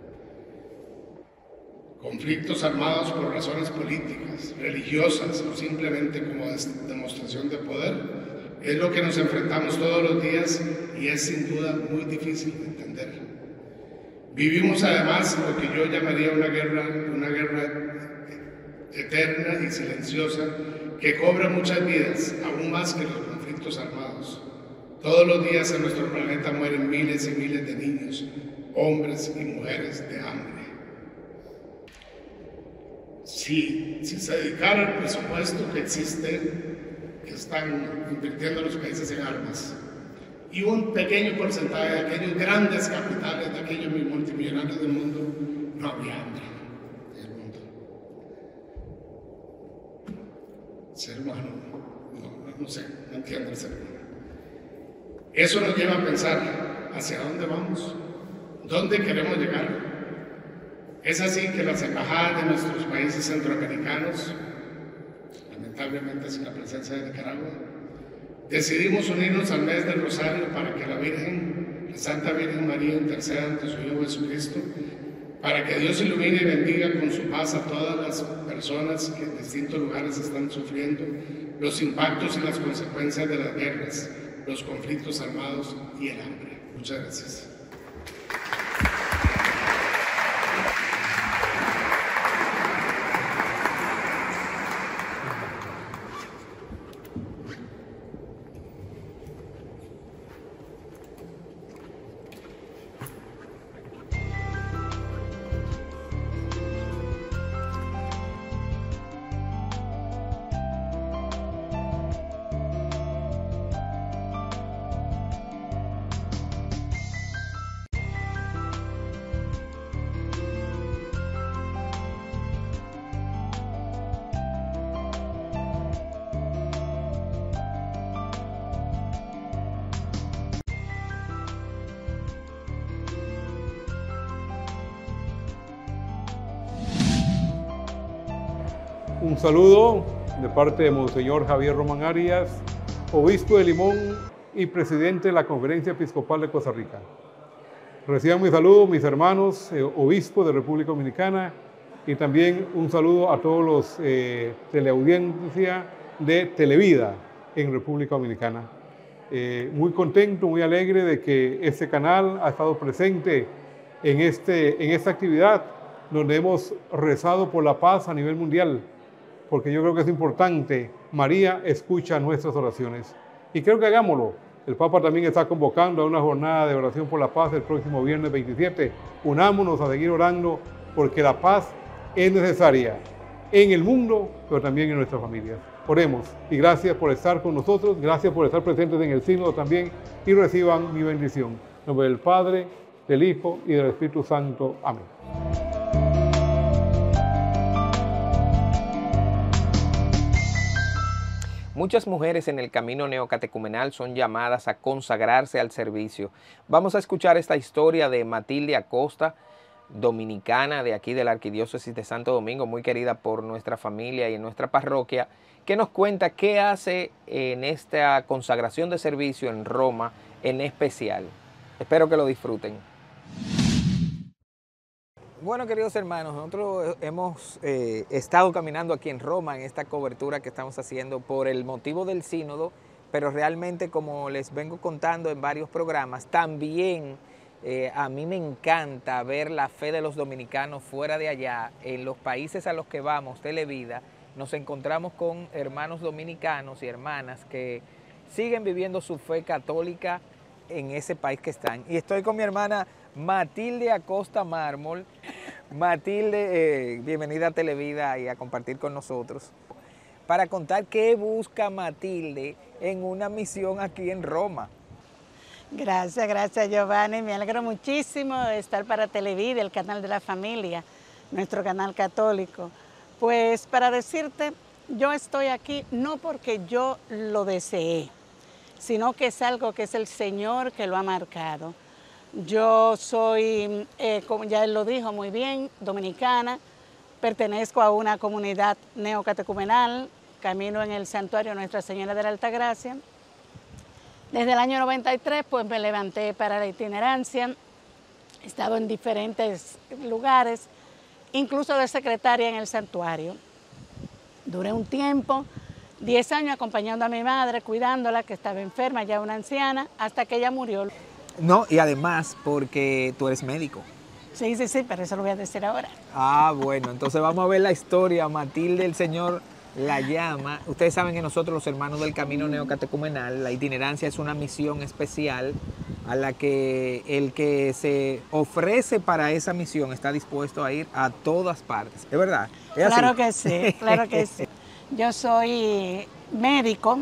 Conflictos armados por razones políticas, religiosas o simplemente como demostración de poder, es lo que nos enfrentamos todos los días y es sin duda muy difícil de entender. Vivimos además lo que yo llamaría una guerra, una guerra eterna y silenciosa que cobra muchas vidas, aún más que los conflictos armados. Todos los días en nuestro planeta mueren miles y miles de niños, hombres y mujeres de hambre. Si, si se dedicara el presupuesto que existe, que están invirtiendo los países en armas, y un pequeño porcentaje de aquellos grandes capitales, de aquellos multimillonarios del mundo, no habría hambre en el mundo. Ser humano, no, no, no sé, no entiendo el ser humano. Eso nos lleva a pensar hacia dónde vamos, dónde queremos llegar. Es así que las embajadas de nuestros países centroamericanos, lamentablemente sin la presencia de Nicaragua, decidimos unirnos al mes del Rosario para que la Virgen, la Santa Virgen María, interceda ante su Hijo Jesucristo, para que Dios ilumine y bendiga con su paz a todas las personas que en distintos lugares están sufriendo los impactos y las consecuencias de las guerras, los conflictos armados y el hambre. Muchas gracias. Un saludo de parte de Monseñor Javier Román Arias, obispo de Limón y presidente de la Conferencia Episcopal de Costa Rica. Reciban mi saludo, mis hermanos, eh, obispos de República Dominicana, y también un saludo a todos los eh, teleaudiencia de Televida en República Dominicana. Eh, muy contento, muy alegre de que este canal ha estado presente en, este, en esta actividad donde hemos rezado por la paz a nivel mundial, porque yo creo que es importante. María escucha nuestras oraciones y creo que hagámoslo. El Papa también está convocando a una jornada de oración por la paz el próximo viernes veintisiete. Unámonos a seguir orando porque la paz es necesaria en el mundo, pero también en nuestras familias. Oremos y gracias por estar con nosotros, gracias por estar presentes en el sínodo también y reciban mi bendición. En nombre del Padre, del Hijo y del Espíritu Santo. Amén. Muchas mujeres en el camino neocatecumenal son llamadas a consagrarse al servicio. Vamos a escuchar esta historia de Matilde Acosta, dominicana de aquí de la Arquidiócesis de Santo Domingo, muy querida por nuestra familia y en nuestra parroquia, que nos cuenta qué hace en esta consagración de servicio en Roma en especial. Espero que lo disfruten. Bueno, queridos hermanos, nosotros hemos eh, estado caminando aquí en Roma en esta cobertura que estamos haciendo por el motivo del sínodo, pero realmente, como les vengo contando en varios programas, también eh, a mí me encanta ver la fe de los dominicanos fuera de allá. En los países a los que vamos, Televida, nos encontramos con hermanos dominicanos y hermanas que siguen viviendo su fe católica en ese país que están. Y estoy con mi hermana Matilde Acosta Mármol. Matilde, eh, bienvenida a Televida y a compartir con nosotros para contar qué busca Matilde en una misión aquí en Roma. Gracias, gracias Giovanni. Me alegro muchísimo de estar para Televida, el canal de la familia, nuestro canal católico. Pues para decirte, yo estoy aquí no porque yo lo deseé, sino que es algo que es el Señor que lo ha marcado. Yo soy, eh, como ya él lo dijo muy bien, dominicana, pertenezco a una comunidad neocatecumenal, camino en el santuario Nuestra Señora de la Altagracia. Desde el año noventa y tres pues me levanté para la itinerancia, he estado en diferentes lugares, incluso de secretaria en el santuario. Duré un tiempo, diez años acompañando a mi madre, cuidándola, que estaba enferma, ya una anciana, hasta que ella murió. No, y además porque tú eres médico. Sí, sí, sí, pero eso lo voy a decir ahora. Ah, bueno, entonces vamos a ver la historia. Matilde, el Señor la llama. Ustedes saben que nosotros, los hermanos del Camino Neocatecumenal, la itinerancia es una misión especial a la que el que se ofrece para esa misión está dispuesto a ir a todas partes. ¿Es verdad? ¿Es Claro así? que sí, claro que sí. Yo soy médico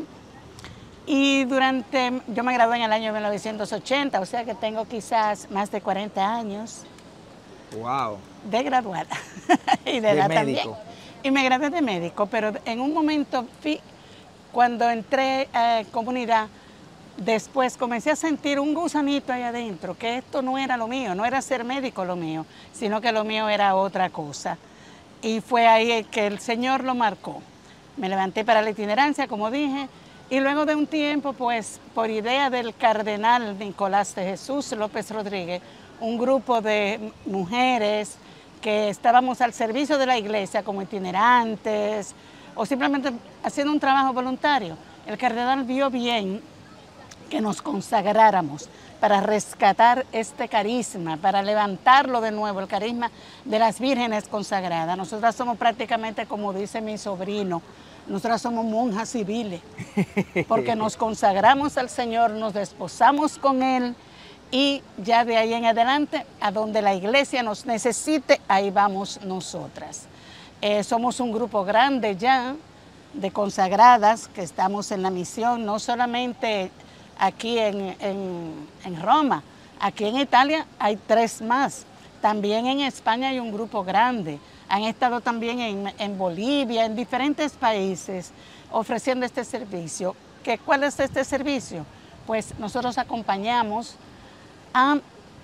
y durante, yo me gradué en el año mil novecientos ochenta, o sea que tengo quizás más de cuarenta años. Wow. De graduada y de, De edad médico. también. Y me gradué de médico, pero en un momento, cuando entré a comunidad, después comencé a sentir un gusanito ahí adentro, que esto no era lo mío, no era ser médico lo mío, sino que lo mío era otra cosa. Y fue ahí que el Señor lo marcó. Me levanté para la itinerancia, como dije, y luego de un tiempo, pues, por idea del cardenal Nicolás de Jesús López Rodríguez, un grupo de mujeres que estábamos al servicio de la iglesia como itinerantes o simplemente haciendo un trabajo voluntario. El cardenal vio bien que nos consagráramos para rescatar este carisma, para levantarlo de nuevo, el carisma de las vírgenes consagradas. Nosotras somos prácticamente, como dice mi sobrino, nosotras somos monjas civiles, porque nos consagramos al Señor, nos desposamos con Él, y ya de ahí en adelante, a donde la iglesia nos necesite, ahí vamos nosotras. Eh, somos un grupo grande ya de consagradas que estamos en la misión, no solamente aquí en, en, en Roma, aquí en Italia hay tres más. También en España hay un grupo grande. Han estado también en, en Bolivia, en diferentes países, ofreciendo este servicio. ¿Qué, ¿Cuál es este servicio? Pues nosotros acompañamos a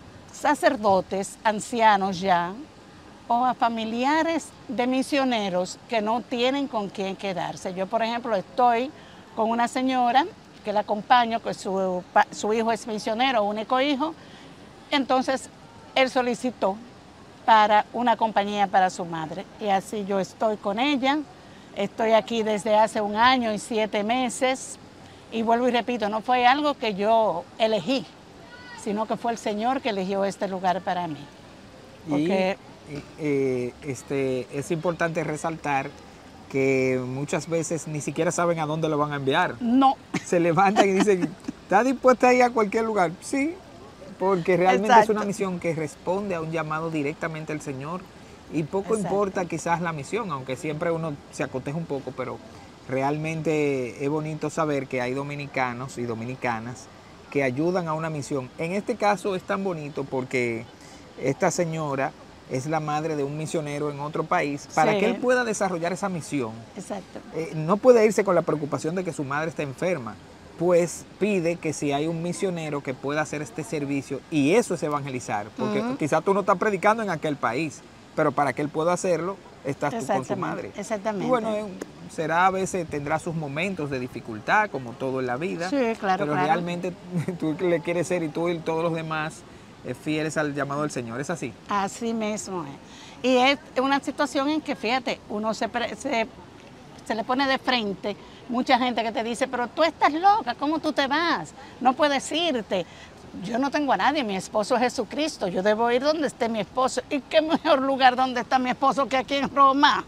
sacerdotes ancianos ya o a familiares de misioneros que no tienen con quién quedarse. Yo, por ejemplo, estoy con una señora que la acompaño, que su, su hijo es misionero, único hijo, entonces él solicitó para una compañía para su madre y así yo estoy con ella. Estoy aquí desde hace un año y siete meses y vuelvo y repito, no fue algo que yo elegí, sino que fue el Señor que eligió este lugar para mí. Porque y eh, este, es importante resaltar que muchas veces ni siquiera saben a dónde lo van a enviar. No. Se levantan y dicen, ¿está dispuesta a ir a cualquier lugar? Sí, porque realmente Exacto. es una misión que responde a un llamado directamente al Señor y poco Exacto. importa quizás la misión, aunque siempre uno se acoteja un poco, pero realmente es bonito saber que hay dominicanos y dominicanas que ayudan a una misión. En este caso es tan bonito porque esta señora es la madre de un misionero en otro país, para sí. que él pueda desarrollar esa misión. Exacto. Eh, no puede irse con la preocupación de que su madre está enferma, pues pide que si hay un misionero que pueda hacer este servicio, y eso es evangelizar, porque uh-huh. quizás tú no estás predicando en aquel país, pero para que él pueda hacerlo, estás tú con su madre. Exactamente. Y bueno, será a veces, tendrá sus momentos de dificultad, como todo en la vida, sí, claro, pero claro. realmente tú le quieres ser y tú y todos los demás fieles al llamado del Señor, ¿es así? Así mismo es. Y es una situación en que, fíjate, uno se, se, se le pone de frente mucha gente que te dice, pero tú estás loca, ¿cómo tú te vas? No puedes irte. Yo no tengo a nadie, mi esposo es Jesucristo, yo debo ir donde esté mi esposo. ¿Y qué mejor lugar donde está mi esposo que aquí en Roma?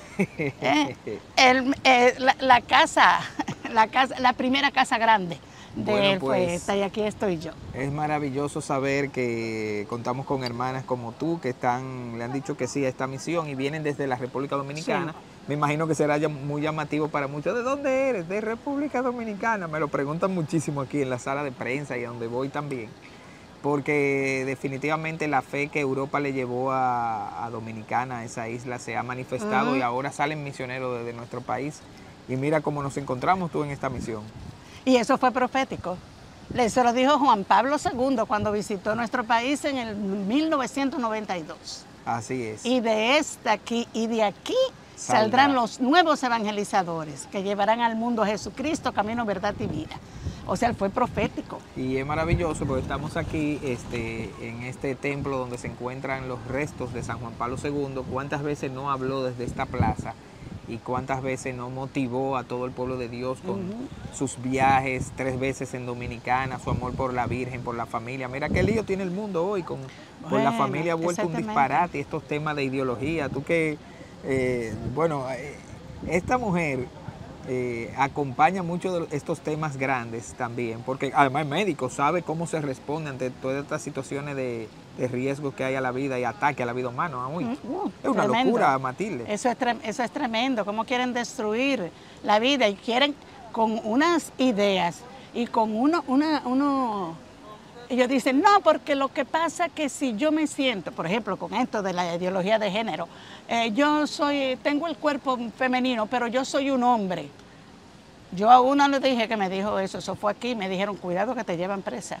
¿Eh? El, eh, la, la casa, la casa, la primera casa grande de bueno, él pues, fue esta y aquí estoy yo. Es maravilloso saber que contamos con hermanas como tú que están, le han dicho que sí a esta misión y vienen desde la República Dominicana, sí. me imagino que será muy llamativo para muchos. ¿De dónde eres? De República Dominicana. Me lo preguntan muchísimo aquí en la sala de prensa y a donde voy también. Porque definitivamente la fe que Europa le llevó a, a Dominicana, a esa isla, se ha manifestado uh-huh. y ahora salen misioneros desde nuestro país. Y mira cómo nos encontramos tú en esta misión. Y eso fue profético. Eso lo dijo Juan Pablo segundo cuando visitó nuestro país en el mil novecientos noventa y dos. Así es. Y de esta aquí, y de aquí saldrán Saldrá. los nuevos evangelizadores que llevarán al mundo a Jesucristo, camino, verdad y vida. O sea, él fue profético. Y es maravilloso porque estamos aquí este, en este templo donde se encuentran los restos de San Juan Pablo segundo. ¿Cuántas veces no habló desde esta plaza? Y cuántas veces no motivó a todo el pueblo de Dios con uh-huh. sus viajes, tres veces en Dominicana, su amor por la Virgen, por la familia. Mira qué lío tiene el mundo hoy con, bueno, con la familia ha vuelto un disparate, estos temas de ideología. Tú que, eh, bueno, eh, esta mujer eh, acompaña mucho de estos temas grandes también, porque además es médico, sabe cómo se responde ante todas estas situaciones de, de riesgo que hay a la vida y ataque a la vida humana. Uy, uh, es una tremendo. locura, Matilde. Eso es, eso es tremendo, cómo quieren destruir la vida y quieren con unas ideas y con uno, una, uno, ellos dicen, no, porque lo que pasa que si yo me siento, por ejemplo, con esto de la ideología de género, eh, yo soy, tengo el cuerpo femenino, pero yo soy un hombre. Yo a uno le dije que me dijo eso, eso fue aquí, me dijeron, cuidado que te llevan presa.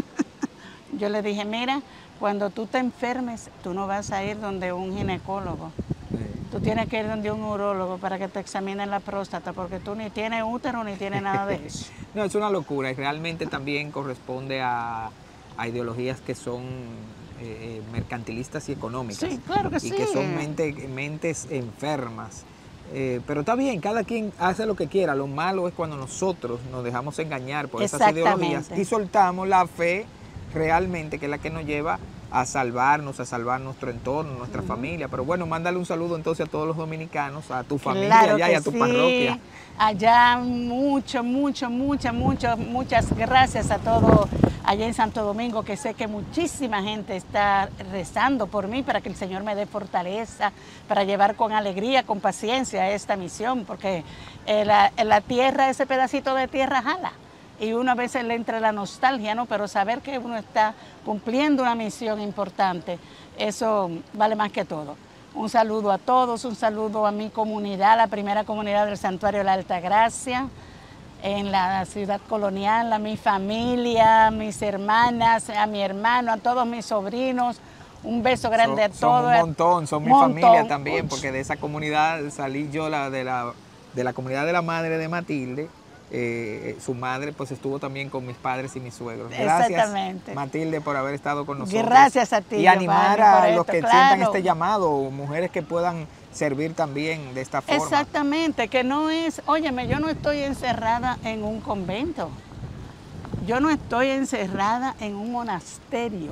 Yo le dije, mira, cuando tú te enfermes, tú no vas a ir donde un ginecólogo. Sí. Tú tienes que ir donde un urólogo para que te examinen la próstata, porque tú ni tienes útero ni tienes nada de eso. No, es una locura y realmente también corresponde a, a ideologías que son eh, mercantilistas y económicas. Sí, claro que y sí. Y que son mente, mentes enfermas. Eh, pero está bien, cada quien hace lo que quiera. Lo malo es cuando nosotros nos dejamos engañar por esas ideologías y soltamos la fe realmente, que es la que nos lleva a salvarnos, a salvar nuestro entorno, nuestra uh-huh. familia. Pero bueno, mándale un saludo entonces a todos los dominicanos, a tu familia claro allá y a tu sí. parroquia. Allá mucho, mucho, mucho, mucho, muchas gracias a todos allá en Santo Domingo, que sé que muchísima gente está rezando por mí para que el Señor me dé fortaleza, para llevar con alegría, con paciencia esta misión, porque eh, la, la tierra, ese pedacito de tierra jala. Y uno a veces le entra la nostalgia, ¿no? Pero saber que uno está cumpliendo una misión importante, eso vale más que todo. Un saludo a todos, un saludo a mi comunidad, la primera comunidad del Santuario de la Altagracia, en la ciudad colonial, a mi familia, a mis hermanas, a mi hermano, a todos mis sobrinos. Un beso grande son, a todos. Son un montón, son mi montón. familia también, porque de esa comunidad salí yo la, de, la, de la comunidad de la madre de Matilde. Eh, su madre pues estuvo también con mis padres y mis suegros. Gracias, Matilde, por haber estado con nosotros. Gracias a ti. Y animar Giovanni, a los esto, que claro. sientan este llamado, mujeres que puedan servir también de esta forma. Exactamente, que no es, óyeme, yo no estoy encerrada en un convento, yo no estoy encerrada en un monasterio.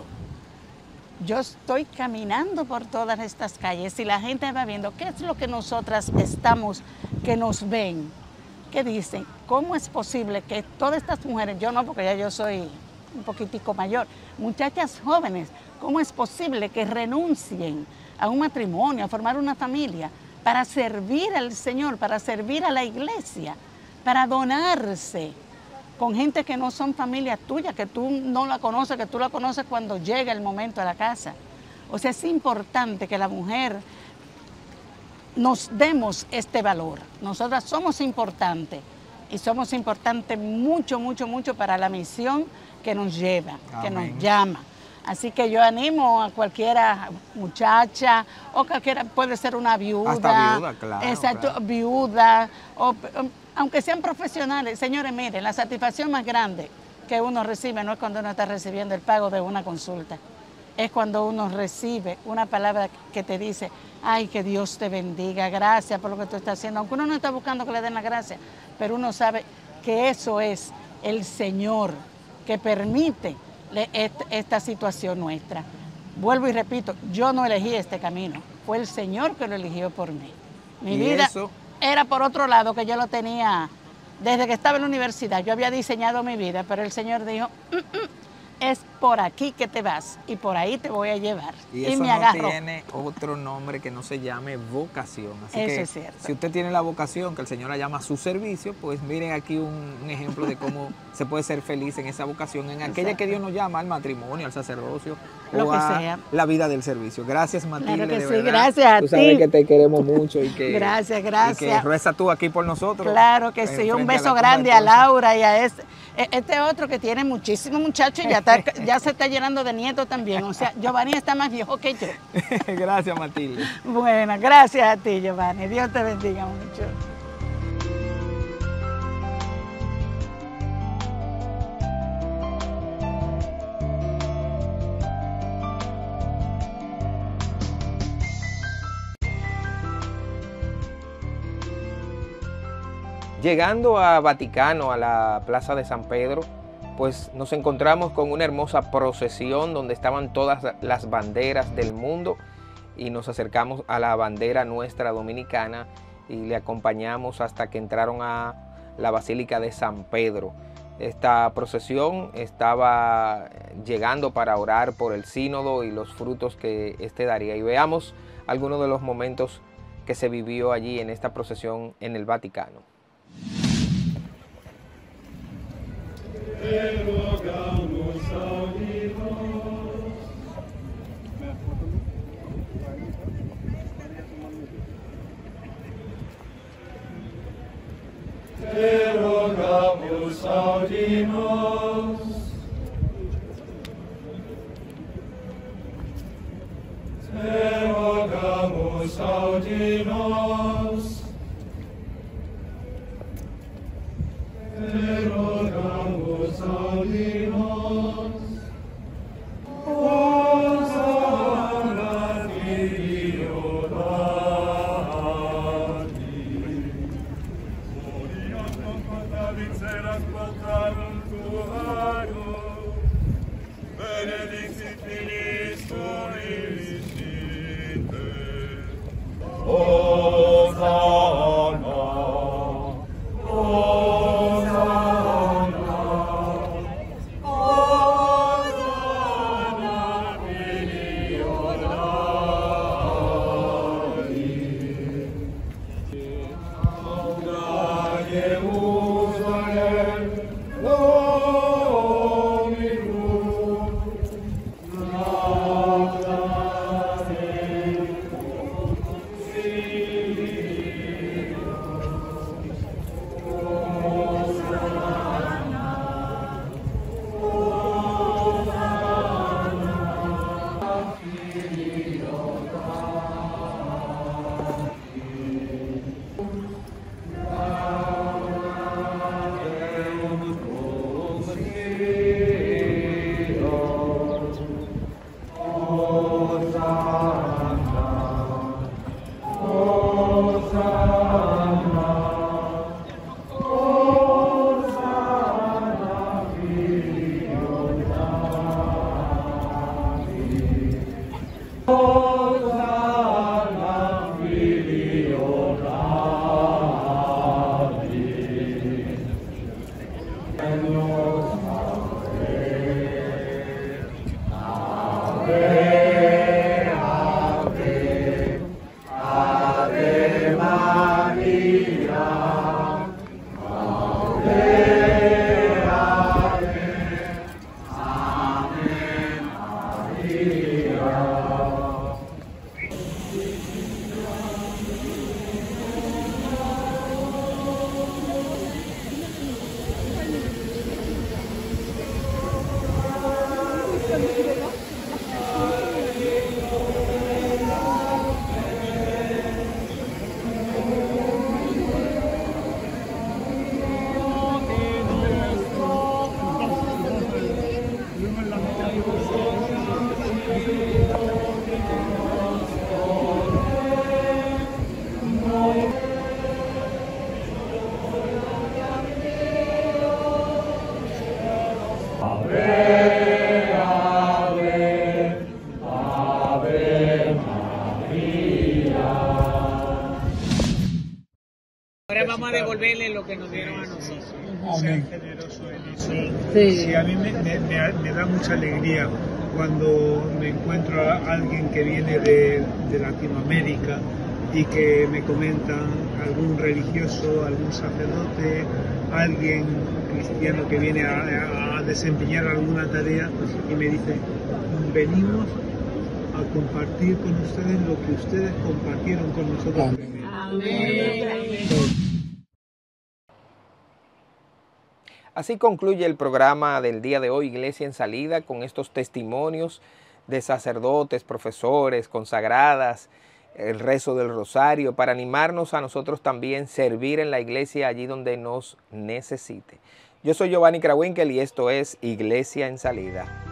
Yo estoy caminando por todas estas calles y la gente va viendo qué es lo que nosotras estamos, que nos ven. ¿Qué dicen? ¿Cómo es posible que todas estas mujeres, yo no, porque ya yo soy un poquitico mayor, muchachas jóvenes, cómo es posible que renuncien a un matrimonio, a formar una familia, para servir al Señor, para servir a la iglesia, para donarse con gente que no son familias tuyas, que tú no la conoces, que tú la conoces cuando llega el momento a la casa? O sea, es importante que la mujer nos demos este valor. Nosotras somos importantes y somos importantes mucho, mucho, mucho para la misión que nos lleva, Amén. Que nos llama. Así que yo animo a cualquiera muchacha o cualquiera, puede ser una viuda. Hasta viuda, claro. Exacto, claro. viuda, o, aunque sean profesionales. Señores, miren, la satisfacción más grande que uno recibe no es cuando uno está recibiendo el pago de una consulta. Es cuando uno recibe una palabra que te dice, ay, que Dios te bendiga, gracias por lo que tú estás haciendo. Aunque uno no está buscando que le den la gracia, pero uno sabe que eso es el Señor que permite esta situación nuestra. Vuelvo y repito, yo no elegí este camino, fue el Señor que lo eligió por mí. Mi vida eso? era por otro lado, que yo lo tenía desde que estaba en la universidad. Yo había diseñado mi vida, pero el Señor dijo, mm, mm, es por aquí que te vas y por ahí te voy a llevar. Y, Y, eso me no agarro. tiene otro nombre que no se llame vocación. Así Eso que es cierto. si usted tiene la vocación que el Señor la llama su servicio, pues miren aquí un, un ejemplo de cómo se puede ser feliz en esa vocación, en aquella Exacto. que Dios nos llama, al matrimonio, al sacerdocio, Lo o que a sea. la vida del servicio. Gracias, Matilde, Claro que de sí, verdad. gracias a Tú sabes ti. que te queremos mucho y que, Gracias, y que gracias. reza tú aquí por nosotros. Claro que en sí, frente un a la beso tumba grande de a Ponce. Laura y a este, este otro que tiene muchísimos muchachos y ya, está, ya se está llenando de nietos también. O sea, Giovanni está más viejo que yo. Gracias, Matilde. Bueno, gracias a ti, Giovanni. Dios te bendiga mucho. Llegando a Vaticano, a la Plaza de San Pedro, pues nos encontramos con una hermosa procesión donde estaban todas las banderas del mundo y nos acercamos a la bandera nuestra dominicana y le acompañamos hasta que entraron a la Basílica de San Pedro. Esta procesión estaba llegando para orar por el sínodo y los frutos que éste daría. Y veamos algunos de los momentos que se vivió allí en esta procesión en el Vaticano. Te rogamos a Dios. Te rogamos a Dios. Te rogamos a Dios. Te rogamos a Dios. Hosanna Filio Dani. Gloria fortalecerás portaron tu aro. Benedicit filis felicite. Hosanna. Ahora vamos a devolver devolverle lo que nos dieron a nosotros. Amén. Generoso en eso. Sí. Sí, a mí me, me, me, me da mucha alegría cuando me encuentro a alguien que viene de, de Latinoamérica y que me comentan algún religioso, algún sacerdote, alguien cristiano que viene a, a desempeñar alguna tarea y me dice, venimos a compartir con ustedes lo que ustedes compartieron con nosotros primero. Amén. Así concluye el programa del día de hoy, Iglesia en Salida, con estos testimonios de sacerdotes, profesores, consagradas, el rezo del rosario, para animarnos a nosotros también servir en la iglesia allí donde nos necesite. Yo soy Giovanni Krawinkel y esto es Iglesia en Salida.